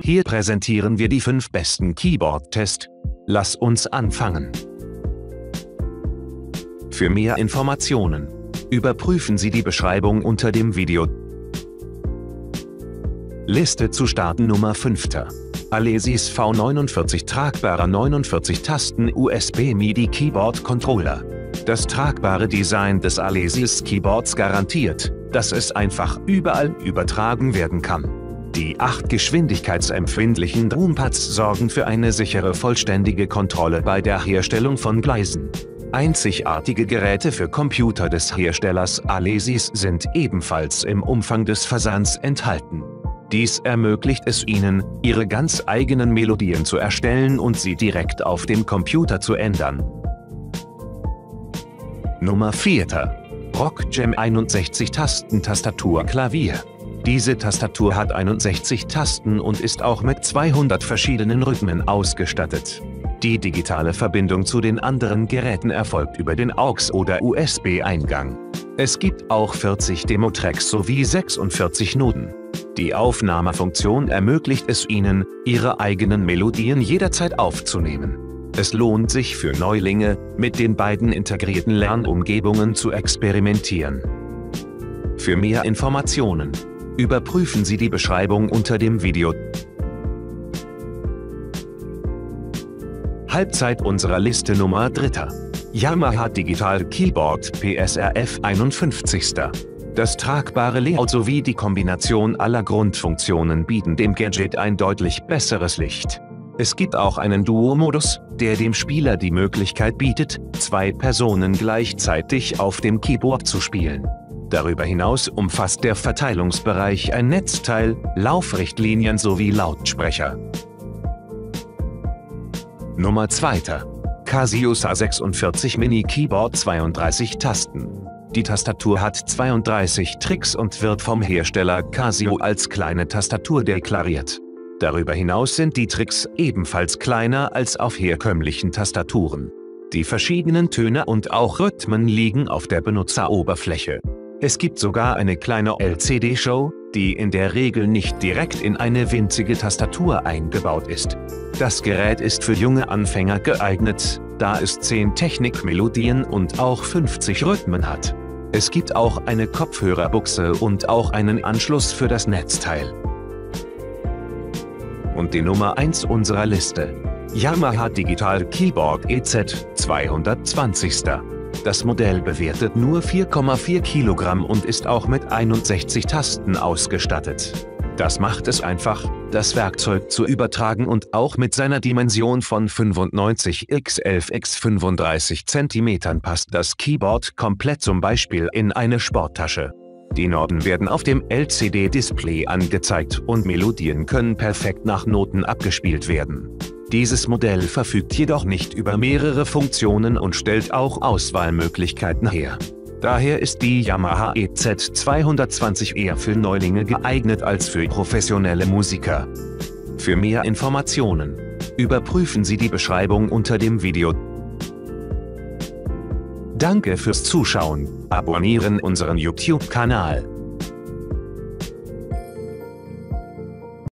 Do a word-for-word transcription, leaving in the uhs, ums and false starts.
Hier präsentieren wir die fünf besten Keyboard-Tests. Lass uns anfangen. Für mehr Informationen überprüfen Sie die Beschreibung unter dem Video. Liste zu starten Nummer fünf. Alesis V neunundvierzig tragbarer neunundvierzig Tasten U S B MIDI Keyboard Controller. Das tragbare Design des Alesis Keyboards garantiert, dass es einfach überall übertragen werden kann. Die acht geschwindigkeitsempfindlichen Drumpads sorgen für eine sichere vollständige Kontrolle bei der Herstellung von Gleisen. Einzigartige Geräte für Computer des Herstellers Alesis sind ebenfalls im Umfang des Versands enthalten. Dies ermöglicht es Ihnen, Ihre ganz eigenen Melodien zu erstellen und sie direkt auf dem Computer zu ändern. Nummer vier. Rock Jam einundsechzig Tasten Tastatur Klavier. Diese Tastatur hat einundsechzig Tasten und ist auch mit zweihundert verschiedenen Rhythmen ausgestattet. Die digitale Verbindung zu den anderen Geräten erfolgt über den A U X- oder U S B-Eingang. Es gibt auch vierzig Demo-Tracks sowie sechsundvierzig Noten. Die Aufnahmefunktion ermöglicht es Ihnen, Ihre eigenen Melodien jederzeit aufzunehmen. Es lohnt sich für Neulinge, mit den beiden integrierten Lernumgebungen zu experimentieren. Für mehr Informationen überprüfen Sie die Beschreibung unter dem Video. Halbzeit unserer Liste Nummer drei. Yamaha Digital Keyboard P S R F einundfünfzig. Das tragbare Layout sowie die Kombination aller Grundfunktionen bieten dem Gadget ein deutlich besseres Licht. Es gibt auch einen Duo-Modus, der dem Spieler die Möglichkeit bietet, zwei Personen gleichzeitig auf dem Keyboard zu spielen. Darüber hinaus umfasst der Verteilungsbereich ein Netzteil, Laufrichtlinien sowie Lautsprecher. Nummer zwei. Casio A sechsundvierzig Mini Keyboard zweiunddreißig Tasten. Die Tastatur hat zweiunddreißig Tricks und wird vom Hersteller Casio als kleine Tastatur deklariert. Darüber hinaus sind die Tricks ebenfalls kleiner als auf herkömmlichen Tastaturen. Die verschiedenen Töne und auch Rhythmen liegen auf der Benutzeroberfläche. Es gibt sogar eine kleine L C D-Show, die in der Regel nicht direkt in eine winzige Tastatur eingebaut ist. Das Gerät ist für junge Anfänger geeignet, da es zehn Technikmelodien und auch fünfzig Rhythmen hat. Es gibt auch eine Kopfhörerbuchse und auch einen Anschluss für das Netzteil. Und die Nummer eins unserer Liste. Yamaha Digital Keyboard E Z zweihundertzwanzig. Das Modell bewertet nur vier Komma vier Kilogramm und ist auch mit einundsechzig Tasten ausgestattet. Das macht es einfach, das Werkzeug zu übertragen, und auch mit seiner Dimension von fünfundneunzig mal elf mal fünfunddreißig Zentimetern passt das Keyboard komplett zum Beispiel in eine Sporttasche. Die Noten werden auf dem L C D-Display angezeigt und Melodien können perfekt nach Noten abgespielt werden. Dieses Modell verfügt jedoch nicht über mehrere Funktionen und stellt auch Auswahlmöglichkeiten her. Daher ist die Yamaha E Z zweihundertzwanzig eher für Neulinge geeignet als für professionelle Musiker. Für mehr Informationen überprüfen Sie die Beschreibung unter dem Video. Danke fürs Zuschauen, abonnieren unseren YouTube-Kanal.